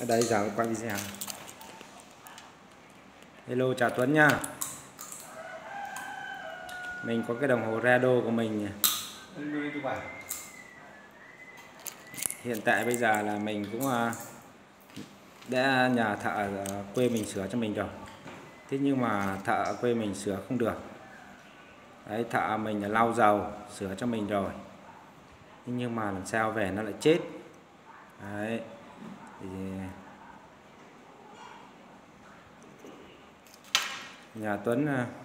Ở đây giờ quay video. Hello, chào Tuấn nha. Mình có cái đồng hồ Rado của mình. Hiện tại bây giờ là mình cũng đã nhờ thợ ở quê mình sửa cho mình rồi. Thế nhưng mà thợ ở quê mình sửa không được. Đấy, thợ mình là lau dầu sửa cho mình rồi. Thế nhưng mà làm sao về nó lại chết. Đấy. Thì nhà Tuấn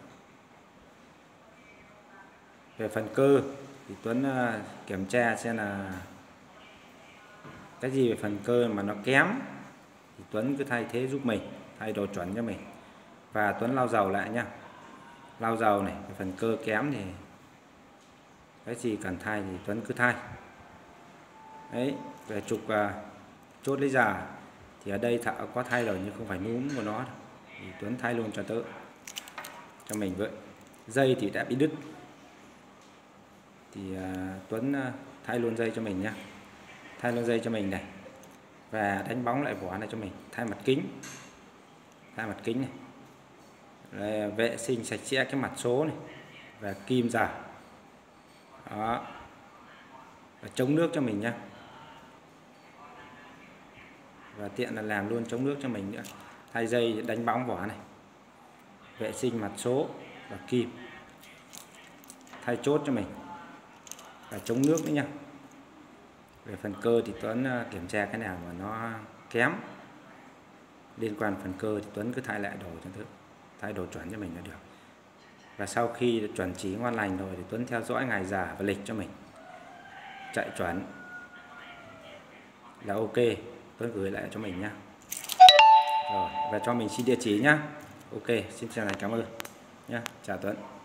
về phần cơ thì Tuấn kiểm tra xem là cái gì về phần cơ mà nó kém thì Tuấn cứ thay thế giúp mình, thay đồ chuẩn cho mình, và Tuấn lau dầu lại nhá. Lau dầu này, về phần cơ kém thì cái gì cần thay thì Tuấn cứ thay. Đấy, về trục chốt lấy già thì ở đây thợ có thay rồi nhưng không phải núm của nó thì Tuấn thay luôn cho mình vậy. Dây thì đã bị đứt thì Tuấn thay luôn dây cho mình nhé, thay luôn dây cho mình này, và đánh bóng lại vỏ này cho mình, thay mặt kính này. Đây, vệ sinh sạch sẽ cái mặt số này và kim giả đó, và chống nước cho mình nhé, và tiện là làm luôn chống nước cho mình nữa. Thay dây, đánh bóng vỏ này, vệ sinh mặt số và kim, thay chốt cho mình và chống nước nữa nha. Về phần cơ thì Tuấn kiểm tra cái nào mà nó kém liên quan phần cơ thì Tuấn cứ thay lại đồ cho thứ, thay đồ chuẩn cho mình là được. Và sau khi chuẩn chỉ ngon lành rồi thì Tuấn theo dõi ngày giờ và lịch cho mình, chạy chuẩn là ok, Tuấn gửi lại cho mình nhá. Rồi, và cho mình xin địa chỉ nhá. Ok, xin chào này, cảm ơn nhá, chào Tuấn.